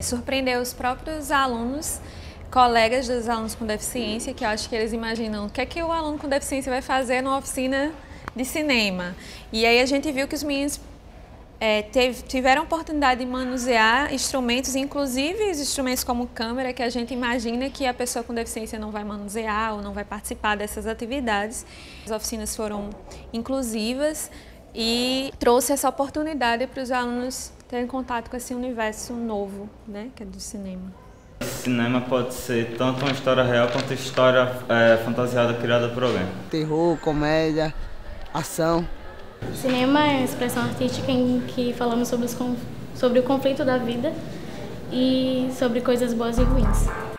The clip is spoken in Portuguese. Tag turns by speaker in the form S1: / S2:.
S1: Surpreendeu os próprios alunos, colegas dos alunos com deficiência, que eu acho que eles imaginam o que é que o aluno com deficiência vai fazer numa oficina de cinema. E aí a gente viu que os meninos tiveram a oportunidade de manusear instrumentos, inclusive os instrumentos como câmera, que a gente imagina que a pessoa com deficiência não vai manusear ou não vai participar dessas atividades. As oficinas foram inclusivas e trouxe essa oportunidade para os alunos terem contato com esse universo novo, né, que é do cinema.
S2: O cinema pode ser tanto uma história real quanto história fantasiada criada por alguém.
S3: Terror, comédia, ação.
S4: Cinema é uma expressão artística em que falamos sobre o conflito da vida e sobre coisas boas e ruins.